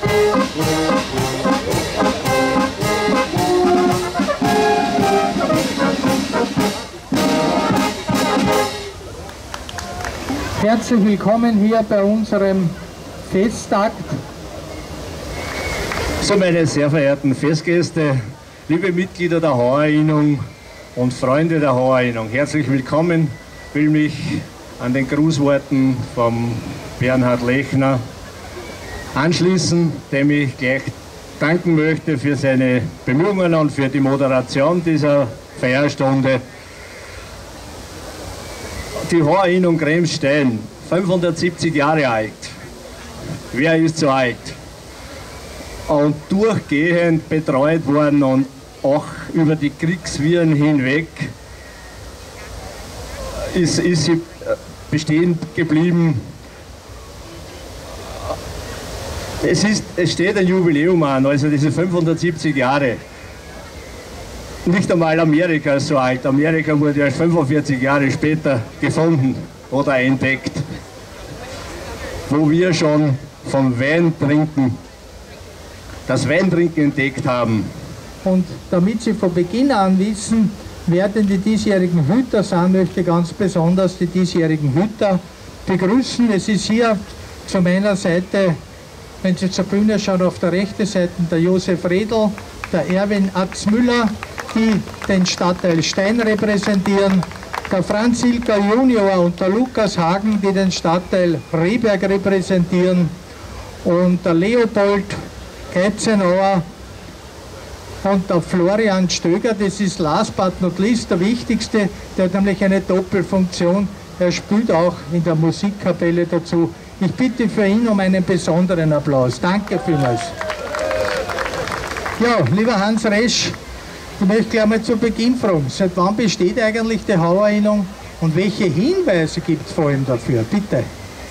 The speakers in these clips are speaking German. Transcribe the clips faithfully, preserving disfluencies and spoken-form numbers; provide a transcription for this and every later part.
Herzlich willkommen hier bei unserem Festakt. So, meine sehr verehrten Festgäste, liebe Mitglieder der Hauerinnung und Freunde der Hauerinnung, herzlich willkommen. Ich will mich an den Grußworten von Bernhard Lechner anschließen, dem ich gleich danken möchte für seine Bemühungen und für die Moderation dieser Feierstunde. Die Hauerinnung Kremstein, fünfhundertsiebzig Jahre alt. Wer ist so alt? Und durchgehend betreut worden und auch über die Kriegsviren hinweg ist, ist sie bestehen geblieben. Es, ist, es steht ein Jubiläum an, also diese fünfhundertsiebzig Jahre. Nicht einmal Amerika ist so alt. Amerika wurde erst fünfundvierzig Jahre später gefunden oder entdeckt, wo wir schon vom Weintrinken, das Weintrinken entdeckt haben. Und damit Sie von Beginn an wissen, wer denn die diesjährigen Hüter sind, möchte ich ganz besonders die diesjährigen Hüter begrüßen. Es ist hier zu meiner Seite, wenn Sie zur Bühne schauen, auf der rechten Seite der Josef Redl, der Erwin Atzmüller, die den Stadtteil Stein repräsentieren, der Franz Ilker Junior und der Lukas Hagen, die den Stadtteil Rehberg repräsentieren, und der Leopold Keitzenauer und der Florian Stöger. Das ist last but not least der wichtigste, der hat nämlich eine Doppelfunktion. Er spielt auch in der Musikkapelle dazu. Ich bitte für ihn um einen besonderen Applaus. Danke vielmals. Ja, lieber Hans Resch, ich möchte gleich mal zu Beginn fragen, seit wann besteht eigentlich die Hauerinnung und welche Hinweise gibt es vor allem dafür? Bitte.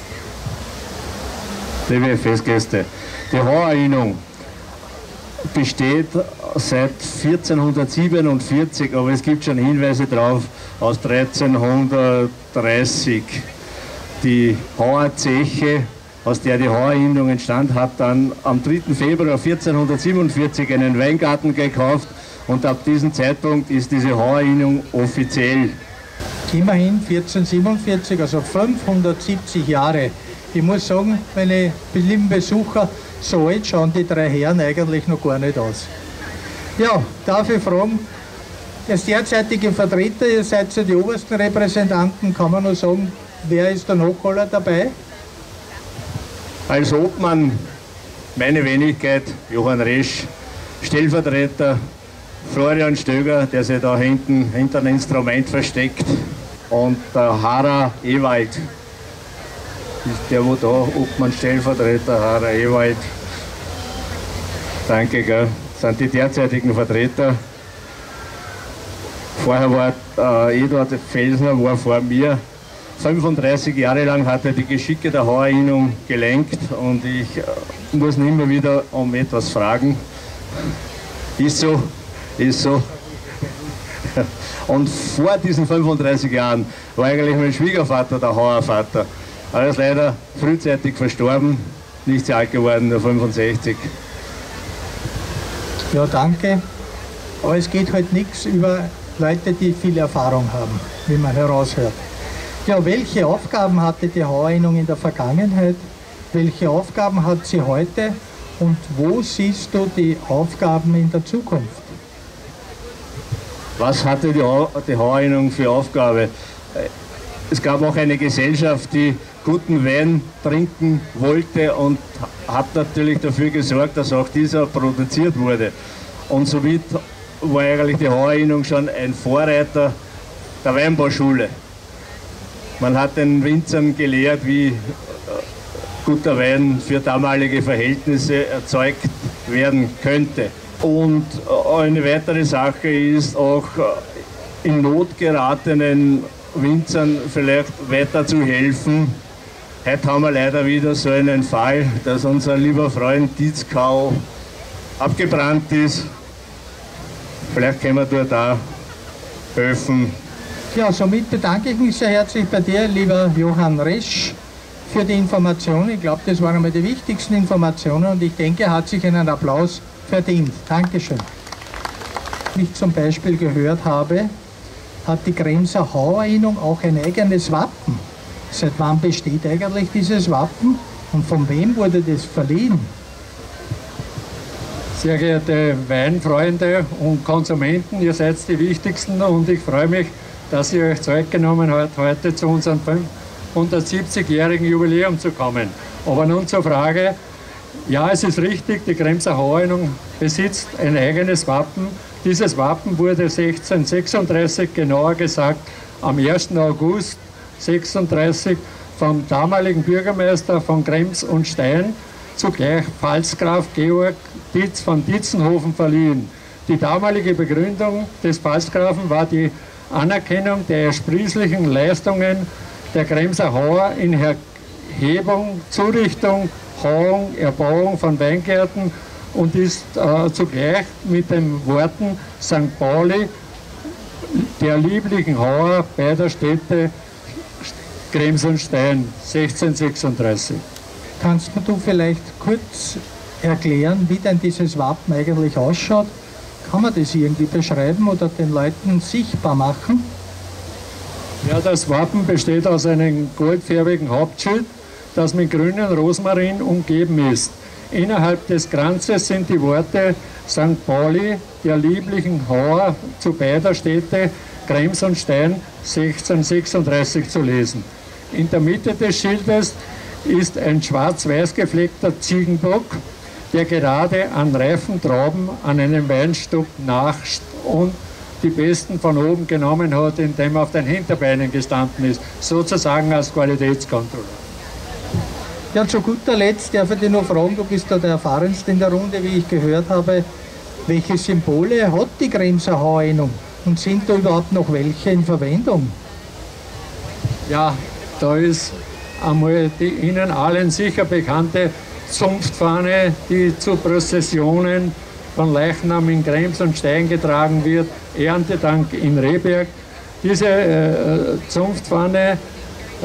Liebe Festgäste, die Hauerinnung besteht seit vierzehnhundertsiebenundvierzig, aber es gibt schon Hinweise darauf aus dreizehnhundertdreißig. Die Hauerzeche, aus der die Hauerinnung entstand, hat dann am dritten Februar vierzehnhundertsiebenundvierzig einen Weingarten gekauft. Und ab diesem Zeitpunkt ist diese Hauerinnung offiziell. Immerhin vierzehnhundertsiebenundvierzig, also fünfhundertsiebzig Jahre. Ich muss sagen, meine lieben Besucher, so alt schauen die drei Herren eigentlich noch gar nicht aus. Ja, darf ich fragen, als derzeitige Vertreter, ihr seid ja die obersten Repräsentanten, kann man nur sagen, wer ist der Nachholer dabei? Als Obmann, meine Wenigkeit, Johann Resch, Stellvertreter, Florian Stöger, der sich da hinten hinter dem Instrument versteckt, und der Harrer Ewald, ist der, wo da Obmann Stellvertreter, Harrer Ewald, danke, gell, sind die derzeitigen Vertreter. Vorher war äh, Eduard Felsner, war vor mir, fünfunddreißig Jahre lang hat er die Geschicke der Hauerinnung gelenkt, und ich äh, muss ihn immer wieder um etwas fragen. Ist so. Ist so. Und vor diesen fünfunddreißig Jahren war eigentlich mein Schwiegervater der Hauervater. Er ist leider frühzeitig verstorben, nicht sehr alt geworden, nur fünfundsechzig. Ja, danke. Aber es geht halt nichts über Leute, die viel Erfahrung haben, wie man heraushört. Ja, welche Aufgaben hatte die Hauerinnung in der Vergangenheit? Welche Aufgaben hat sie heute? Und wo siehst du die Aufgaben in der Zukunft? Was hatte die, ha die Hauerinnung für Aufgabe? Es gab auch eine Gesellschaft, die guten Wein trinken wollte, und hat natürlich dafür gesorgt, dass auch dieser produziert wurde. Und somit war eigentlich die Hauerinnung schon ein Vorreiter der Weinbauschule. Man hat den Winzern gelehrt, wie guter Wein für damalige Verhältnisse erzeugt werden könnte. Und eine weitere Sache ist auch, in Not geratenen Winzern vielleicht weiter zu helfen. Heute haben wir leider wieder so einen Fall, dass unser lieber Freund Dietzkau abgebrannt ist. Vielleicht können wir dort auch helfen. Ja, somit bedanke ich mich sehr herzlich bei dir, lieber Johann Resch, für die Information. Ich glaube, das waren einmal die wichtigsten Informationen und ich denke, er hat sich einen Applaus verdient. Dankeschön. Wie ich zum Beispiel gehört habe, hat die Kremser Hau-Erinnung auch ein eigenes Wappen. Seit wann besteht eigentlich dieses Wappen und von wem wurde das verliehen? Sehr geehrte Weinfreunde und Konsumenten, ihr seid die Wichtigsten und ich freue mich, dass ihr euch Zeit genommen habt, heute zu unserem fünfhundertsiebzigjährigen Jubiläum zu kommen. Aber nun zur Frage, ja, es ist richtig, die Kremser Hau-Erinnung besitzt ein eigenes Wappen. Dieses Wappen wurde sechzehnhundertsechsunddreißig, genauer gesagt am ersten August sechsunddreißig, vom damaligen Bürgermeister von Krems und Stein, zugleich Pfalzgraf Georg Dietz von Dietzenhofen verliehen. Die damalige Begründung des Pfalzgrafen war die Anerkennung der ersprießlichen Leistungen der Kremser Hauer in Erhebung, Zurichtung, Hauung, Erbauung von Weingärten und ist äh, zugleich mit den Worten Sankt Pauli, der lieblichen Hauer beider Städte Krems und Stein, sechzehnhundertsechsunddreißig. Kannst du vielleicht kurz erklären, wie denn dieses Wappen eigentlich ausschaut? Kann man das irgendwie beschreiben oder den Leuten sichtbar machen? Ja, das Wappen besteht aus einem goldfärbigen Hauptschild, das mit grünem Rosmarin umgeben ist. Innerhalb des Kranzes sind die Worte Sankt Pauli, der lieblichen Hauer zu beider Städte Krems und Stein, sechzehnhundertsechsunddreißig zu lesen. In der Mitte des Schildes ist ein schwarz-weiß gefleckter Ziegenbock, der gerade an reifen Trauben an einem Weinstock nachst und die besten von oben genommen hat, indem er auf den Hinterbeinen gestanden ist, sozusagen als Qualitätskontrolle. Ja, zu guter Letzt darf ich dich noch fragen, du bist da der Erfahrenste in der Runde, wie ich gehört habe, welche Symbole hat die Kremser Hau-Erinnung und sind da überhaupt noch welche in Verwendung? Ja, da ist einmal die Ihnen allen sicher bekannte Zunftfahne, die zu Prozessionen von Leichnam in Krems und Stein getragen wird, Erntedank in Rehberg. Diese äh, Zunftfahne äh,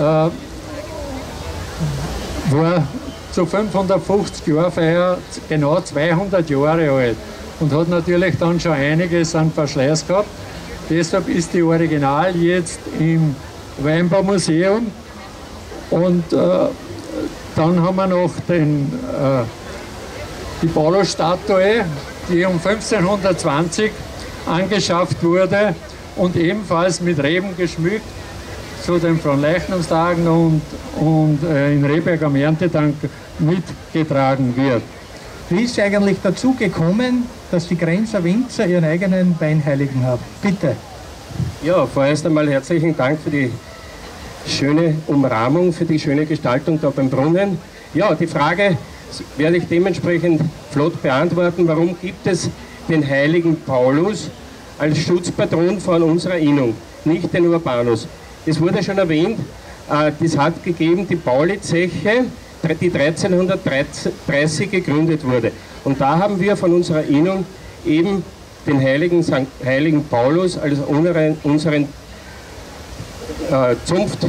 war zu fünfhundertfünfzig Jahren Feier genau zweihundert Jahre alt und hat natürlich dann schon einiges an Verschleiß gehabt. Deshalb ist die Original jetzt im Weinbaumuseum. Und äh, dann haben wir noch den, äh, die Paulus-Statue, die um fünfzehnhundertzwanzig angeschafft wurde und ebenfalls mit Reben geschmückt zu den Fronleichnamstagen und, und äh, in Rehberg am Erntedank mitgetragen wird. Wie ist es eigentlich dazu gekommen, dass die Kremser Winzer ihren eigenen Weinheiligen haben? Bitte. Ja, vorerst einmal herzlichen Dank für die schöne Umrahmung, für die schöne Gestaltung da beim Brunnen. Ja, die Frage werde ich dementsprechend flott beantworten. Warum gibt es den heiligen Paulus als Schutzpatron von unserer Innung, nicht den Urbanus? Es wurde schon erwähnt, das hat gegeben die Pauli-Zeche, die dreizehnhundertdreißig gegründet wurde. Und da haben wir von unserer Innung eben den heiligen, Sankt, heiligen Paulus als unseren, unseren äh, Zunft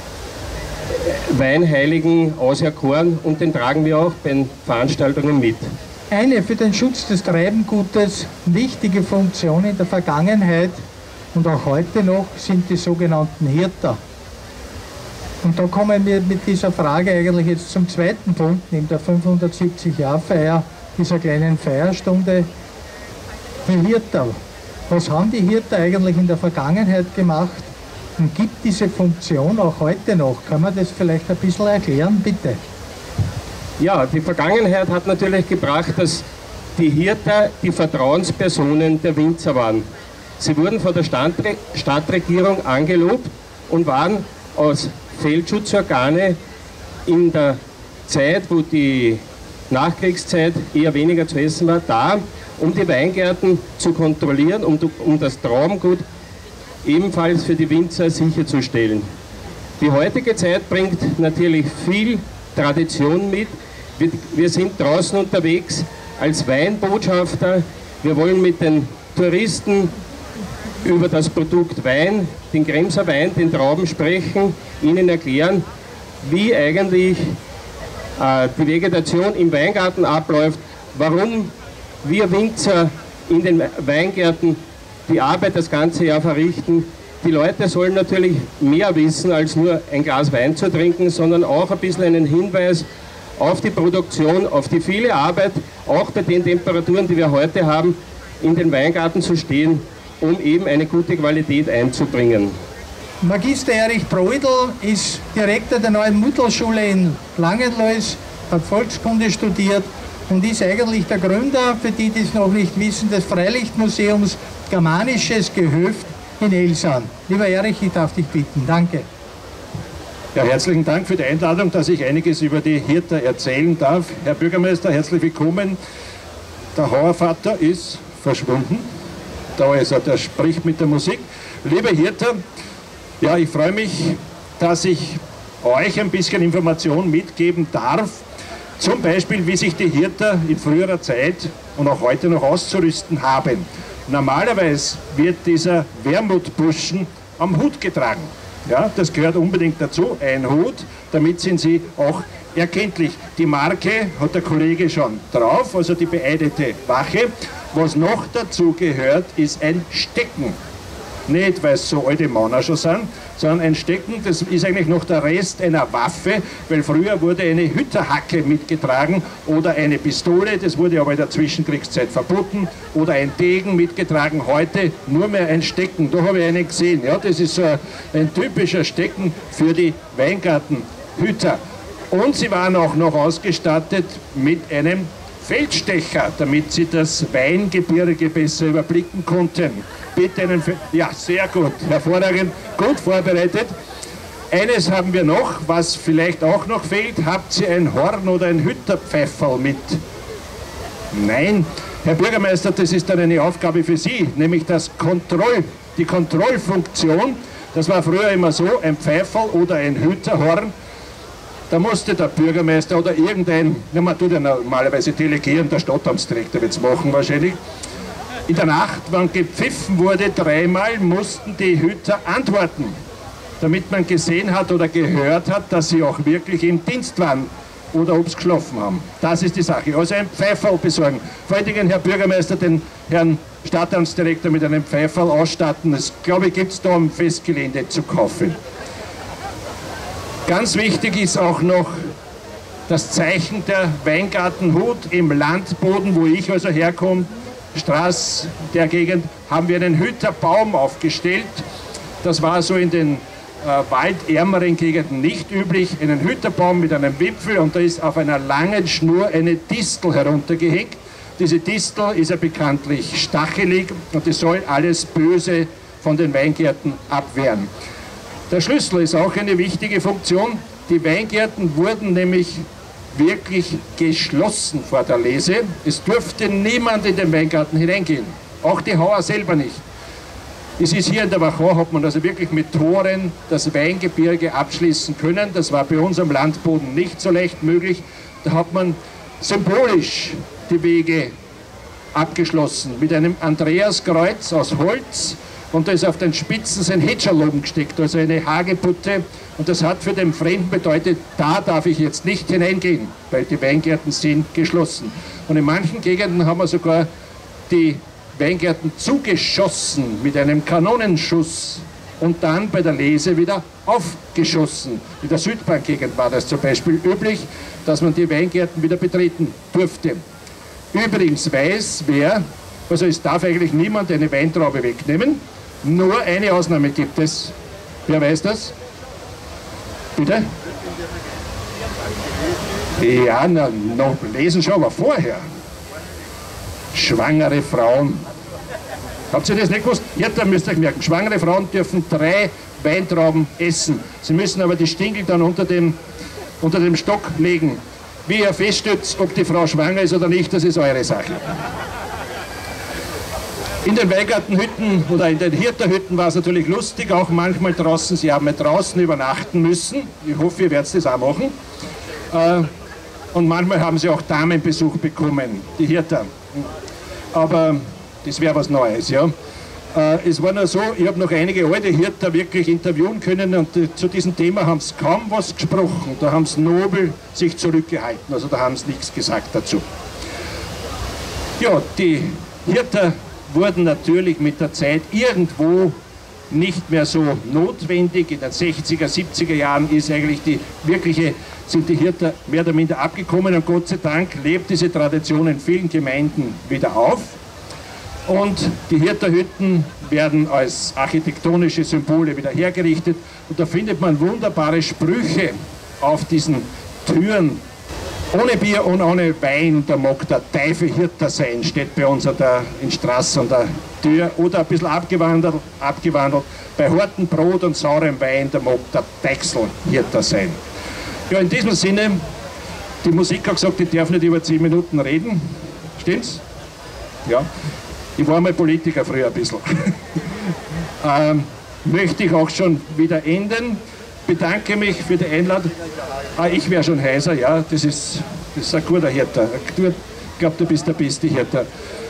Weinheiligen auserkoren und den tragen wir auch bei den Veranstaltungen mit. Eine für den Schutz des Treibgutes wichtige Funktion in der Vergangenheit und auch heute noch sind die sogenannten Hirter. Und da kommen wir mit dieser Frage eigentlich jetzt zum zweiten Punkt, neben der fünfhundertsiebzig-Jahr-Feier dieser kleinen Feierstunde. Die Hirter. Was haben die Hirter eigentlich in der Vergangenheit gemacht und gibt diese Funktion auch heute noch? Kann man das vielleicht ein bisschen erklären, bitte? Ja, die Vergangenheit hat natürlich gebracht, dass die Hirter die Vertrauenspersonen der Winzer waren. Sie wurden von der Stadtre- Stadtregierung angelobt und waren als Feldschutzorgane in der Zeit, wo die Nachkriegszeit eher weniger zu essen war, da, um die Weingärten zu kontrollieren, um, um das Traubengut ebenfalls für die Winzer sicherzustellen. Die heutige Zeit bringt natürlich viel Tradition mit. Wir, wir sind draußen unterwegs als Weinbotschafter. Wir wollen mit den Touristen über das Produkt Wein, den Kremser Wein, den Trauben sprechen, ihnen erklären, wie eigentlich äh, die Vegetation im Weingarten abläuft, warum wir Winzer in den Weingärten die Arbeit das ganze Jahr verrichten. Die Leute sollen natürlich mehr wissen, als nur ein Glas Wein zu trinken, sondern auch ein bisschen einen Hinweis auf die Produktion, auf die viele Arbeit, auch bei den Temperaturen, die wir heute haben, in den Weingarten zu stehen, um eben eine gute Qualität einzubringen. Magister Erich Broidl ist Direktor der neuen Mittelschule in Langenlois, hat Volkskunde studiert und ist eigentlich der Gründer, für die, die es noch nicht wissen, des Freilichtmuseums Germanisches Gehöft in Elsan. Lieber Erich, ich darf dich bitten. Danke. Ja, herzlichen Dank für die Einladung, dass ich einiges über die Hirter erzählen darf. Herr Bürgermeister, herzlich willkommen. Der Hauervater ist verschwunden. Da ist er, der spricht mit der Musik. Liebe Hirter, ja, ich freue mich, dass ich euch ein bisschen Information mitgeben darf. Zum Beispiel, wie sich die Hirter in früherer Zeit und auch heute noch auszurüsten haben. Normalerweise wird dieser Wermutbuschen am Hut getragen. Ja, das gehört unbedingt dazu, ein Hut, damit sind sie auch erkenntlich. Die Marke hat der Kollege schon drauf, also die beeidete Wache. Was noch dazu gehört, ist ein Stecken. Nicht, weil es so alte Männer schon sind, sondern ein Stecken, das ist eigentlich noch der Rest einer Waffe, weil früher wurde eine Hütterhacke mitgetragen oder eine Pistole, das wurde aber in der Zwischenkriegszeit verboten, oder ein Degen mitgetragen, heute nur mehr ein Stecken. Da habe ich einen gesehen, ja, das ist so ein, ein typischer Stecken für die Weingartenhüter. Und sie waren auch noch ausgestattet mit einem Feldstecher, damit sie das Weingebirge besser überblicken konnten. Bitte einen Fe ja, sehr gut, hervorragend, gut vorbereitet. Eines haben wir noch, was vielleicht auch noch fehlt. Habt ihr ein Horn oder ein Hütterpfeiferl mit? Nein. Herr Bürgermeister, das ist dann eine Aufgabe für Sie, nämlich das Kontroll, die Kontrollfunktion. Das war früher immer so, ein Pfeiferl oder ein Hütterhorn. Da musste der Bürgermeister oder irgendein, ja, man tut ja normalerweise delegieren, der Stadtamtsdirektor wird es machen wahrscheinlich. In der Nacht, wenn gepfiffen wurde, dreimal mussten die Hüter antworten, damit man gesehen hat oder gehört hat, dass sie auch wirklich im Dienst waren oder ob sie geschlafen haben. Das ist die Sache. Also ein Pfeiferl besorgen. Vor allen Dingen, Herr Bürgermeister, den Herrn Stadtamtsdirektor mit einem Pfeiferl ausstatten. Das, glaube ich, gibt es da am Festgelände zu kaufen. Ganz wichtig ist auch noch das Zeichen der Weingartenhut im Landboden, wo ich also herkomme, Straß der Gegend, haben wir einen Hütterbaum aufgestellt. Das war so in den äh, waldärmeren Gegenden nicht üblich. Einen Hütterbaum mit einem Wipfel und da ist auf einer langen Schnur eine Distel heruntergehängt. Diese Distel ist ja bekanntlich stachelig und die soll alles Böse von den Weingärten abwehren. Der Schlüssel ist auch eine wichtige Funktion. Die Weingärten wurden nämlich wirklich geschlossen vor der Lese. Es durfte niemand in den Weingarten hineingehen, auch die Hauer selber nicht. Es ist hier in der Wachau, hat man also wirklich mit Toren das Weingebirge abschließen können. Das war bei uns am Landboden nicht so leicht möglich. Da hat man symbolisch die Wege abgeschlossen mit einem Andreaskreuz aus Holz. Und da ist auf den Spitzen sein Hetscherl oben gesteckt, also eine Hagebutte. Und das hat für den Fremden bedeutet, da darf ich jetzt nicht hineingehen, weil die Weingärten sind geschlossen. Und in manchen Gegenden haben wir sogar die Weingärten zugeschossen mit einem Kanonenschuss und dann bei der Lese wieder aufgeschossen. In der Südbankgegend war das zum Beispiel üblich, dass man die Weingärten wieder betreten durfte. Übrigens weiß wer, also es darf eigentlich niemand eine Weintraube wegnehmen, nur eine Ausnahme gibt es. Wer weiß das? Bitte? Ja, na, noch lesen schon, aber vorher. Schwangere Frauen. Habt ihr das nicht gewusst? Ja, da müsst ihr euch merken, schwangere Frauen dürfen drei Weintrauben essen. Sie müssen aber die Stingel dann unter dem, unter dem Stock legen. Wie ihr feststellt, ob die Frau schwanger ist oder nicht, das ist eure Sache. In den Weingartenhütten oder in den Hirterhütten war es natürlich lustig, auch manchmal draußen. Sie haben ja draußen übernachten müssen. Ich hoffe, ihr werdet das auch machen. Und manchmal haben sie auch Damenbesuch bekommen, die Hirter. Aber das wäre was Neues, ja. Äh, es war nur so, ich habe noch einige alte Hirten wirklich interviewen können und äh, zu diesem Thema haben sie kaum was gesprochen. Da haben sie nobel sich zurückgehalten, also da haben sie nichts gesagt dazu. Ja, die Hirten wurden natürlich mit der Zeit irgendwo nicht mehr so notwendig. In den sechziger, siebziger Jahren ist eigentlich die wirkliche, sind die Hirten mehr oder minder abgekommen und Gott sei Dank lebt diese Tradition in vielen Gemeinden wieder auf. Und die Hirtenhütten werden als architektonische Symbole wieder hergerichtet und da findet man wunderbare Sprüche auf diesen Türen. Ohne Bier und ohne Wein, da mag der Teufel Hirter sein, steht bei uns an der, in Straße an der Tür. Oder ein bisschen abgewandelt, abgewandelt, bei hartem Brot und saurem Wein, da mag der Deichsel Hirter sein. Ja, in diesem Sinne, die Musik hat gesagt, ich darf nicht über zehn Minuten reden. Stimmt's? Ja. Ich war mal Politiker früher ein bisschen. ähm, möchte ich auch schon wieder enden. Bedanke mich für die Einladung. Ah, ich wäre schon heiser, ja, das ist, das ist ein guter Hirter. Ich glaube, du bist der beste Hirter.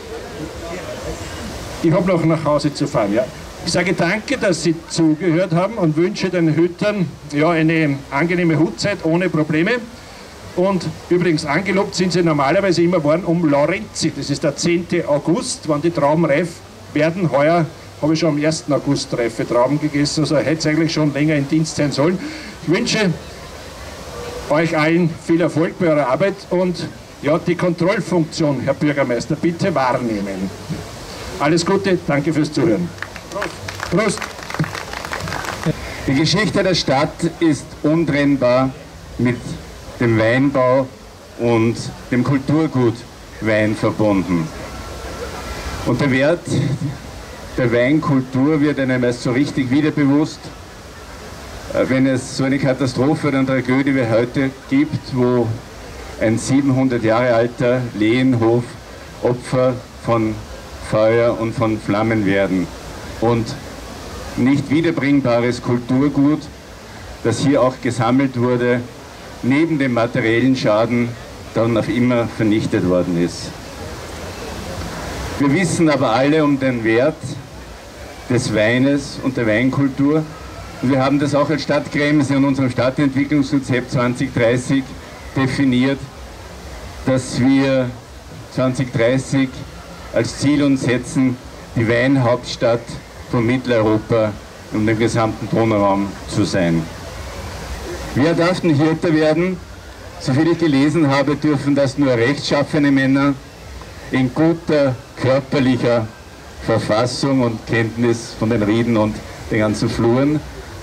Ich habe noch nach Hause zu fahren, ja. Ich sage danke, dass Sie zugehört haben und wünsche den Hütern ja, eine angenehme Hutzeit ohne Probleme. Und übrigens angelobt sind sie normalerweise immer worden um Laurenzi, das ist der zehnte August, wann die Trauben reif werden. Heuer habe ich schon am ersten August reife Trauben gegessen, also hätte es eigentlich schon länger in Dienst sein sollen. Ich wünsche euch allen viel Erfolg bei eurer Arbeit und ja, die Kontrollfunktion, Herr Bürgermeister, bitte wahrnehmen. Alles Gute, danke fürs Zuhören. Prost. Prost. Die Geschichte der Stadt ist untrennbar mit dem Weinbau und dem Kulturgut Wein verbunden. Und der Wert der Weinkultur wird einem erst so richtig wieder bewusst, wenn es so eine Katastrophe oder eine Tragödie wie heute gibt, wo ein siebenhundert Jahre alter Lehenhof Opfer von Feuer und von Flammen werden und nicht wiederbringbares Kulturgut, das hier auch gesammelt wurde, neben dem materiellen Schaden dann auf immer vernichtet worden ist. Wir wissen aber alle um den Wert des Weines und der Weinkultur. Und wir haben das auch als Stadt Krems in unserem Stadtentwicklungskonzept zwanzig dreißig definiert, dass wir zwanzig dreißig als Ziel uns setzen, die Weinhauptstadt von Mitteleuropa und dem gesamten Donauraum zu sein. Wer darf denn Hirte werden? Soviel ich gelesen habe, dürfen das nur rechtschaffene Männer in guter körperlicher Verfassung und Kenntnis von den Rieden und den ganzen Fluren.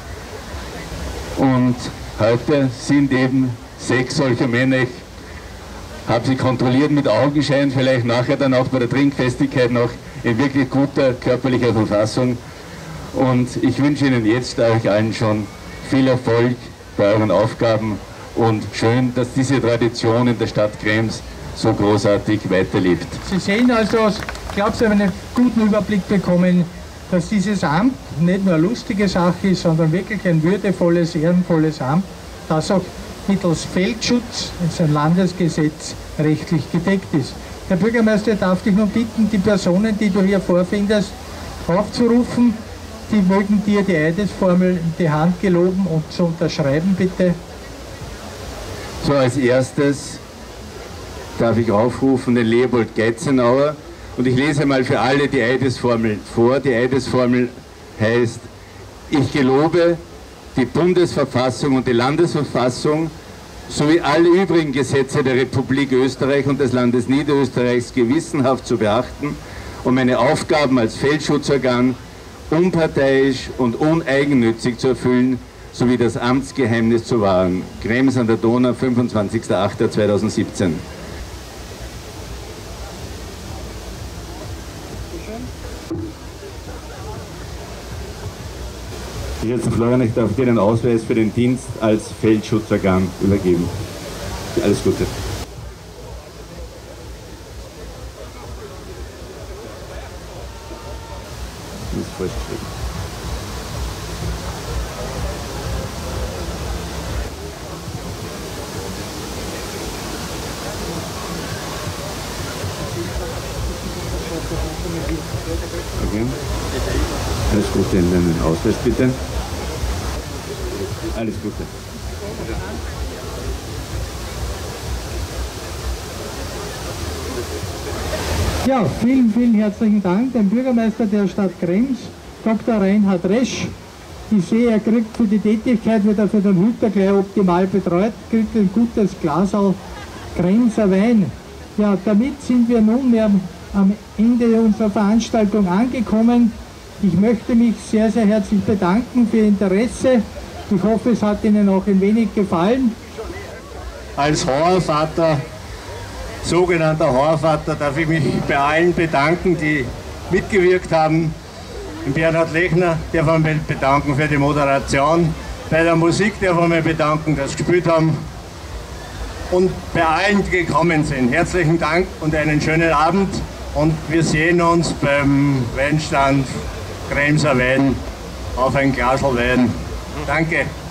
Und heute sind eben sechs solcher Männer. Ich habe sie kontrolliert mit Augenschein, vielleicht nachher dann auch bei der Trinkfestigkeit noch in wirklich guter körperlicher Verfassung. Und ich wünsche Ihnen jetzt euch allen schon viel Erfolg bei euren Aufgaben und schön, dass diese Tradition in der Stadt Krems so großartig weiterlebt. Sie sehen also, ich glaube, Sie haben einen guten Überblick bekommen, dass dieses Amt nicht nur eine lustige Sache ist, sondern wirklich ein würdevolles, ehrenvolles Amt, das auch mittels Feldschutz in seinem Landesgesetz rechtlich gedeckt ist. Herr Bürgermeister, ich darf dich nur bitten, die Personen, die du hier vorfindest, aufzurufen. Die mögen dir die Eidesformel in die Hand geloben und zu unterschreiben, bitte. So, als erstes darf ich aufrufen den Leopold Geitzenauer und ich lese mal für alle die Eidesformel vor. Die Eidesformel heißt: Ich gelobe, die Bundesverfassung und die Landesverfassung sowie alle übrigen Gesetze der Republik Österreich und des Landes Niederösterreichs gewissenhaft zu beachten und meine Aufgaben als Feldschutzorgan unparteiisch und uneigennützig zu erfüllen, sowie das Amtsgeheimnis zu wahren. Krems an der Donau, fünfundzwanzigster achter zweitausendsiebzehn. Ich jetzt Florian, ich darf dir den Ausweis für den Dienst als Feldschutzorgan übergeben. Alles Gute. Das ist falsch geschrieben. Okay. Alles Gute in den Ausweis, bitte. Alles Gute. Ja, vielen, vielen herzlichen Dank dem Bürgermeister der Stadt Krems, Doktor Reinhard Resch. Ich sehe, er kriegt für die Tätigkeit, wird er für den Hüter gleich optimal betreut, kriegt ein gutes Glasal Kremser Wein. Ja, damit sind wir nunmehr am Ende unserer Veranstaltung angekommen. Ich möchte mich sehr, sehr herzlich bedanken für Ihr Interesse. Ich hoffe, es hat Ihnen auch ein wenig gefallen. Als Horrorvater, sogenannter Horrorvater, darf ich mich bei allen bedanken, die mitgewirkt haben. Bernhard Lechner darf ich mich bedanken für die Moderation. Bei der Musik darf ich mich bedanken, dass sie gespielt haben. Und bei allen, die gekommen sind, herzlichen Dank und einen schönen Abend. Und wir sehen uns beim Weinstand Kremser Wein auf ein Glas Wein. Danke.